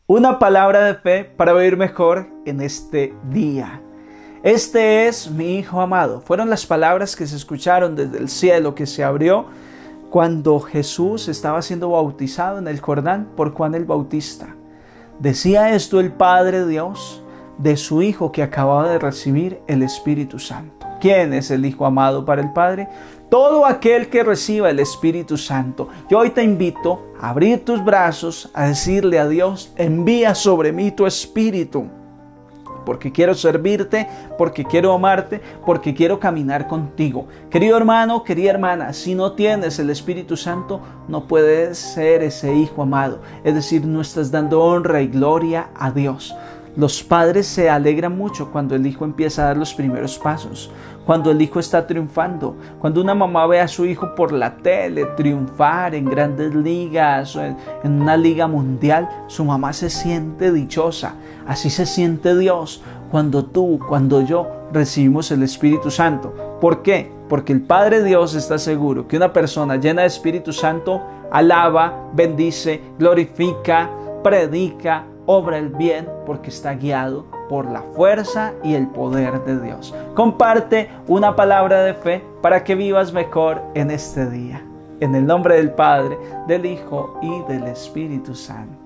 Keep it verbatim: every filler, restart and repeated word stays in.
Una palabra de fe para vivir mejor en este día. Este es mi Hijo amado. Fueron las palabras que se escucharon desde el cielo que se abrió cuando Jesús estaba siendo bautizado en el Jordán por Juan el Bautista. Decía esto el Padre Dios de su Hijo que acababa de recibir el Espíritu Santo. ¿Quién es el Hijo amado para el Padre? Todo aquel que reciba el Espíritu Santo. Yo hoy te invito a abrir tus brazos, a decirle a Dios: envía sobre mí tu Espíritu, porque quiero servirte, porque quiero amarte, porque quiero caminar contigo. Querido hermano, querida hermana, si no tienes el Espíritu Santo, no puedes ser ese hijo amado. Es decir, no estás dando honra y gloria a Dios. Los padres se alegran mucho cuando el hijo empieza a dar los primeros pasos, cuando el hijo está triunfando, cuando una mamá ve a su hijo por la tele triunfar en grandes ligas o en, en una liga mundial, su mamá se siente dichosa. Así se siente Dios cuando tú, cuando yo recibimos el Espíritu Santo. ¿Por qué? Porque el Padre Dios está seguro que una persona llena de Espíritu Santo alaba, bendice, glorifica, predica, obra el bien, porque está guiado por la fuerza y el poder de Dios. Comparte una palabra de fe para que vivas mejor en este día. En el nombre del Padre, del Hijo y del Espíritu Santo.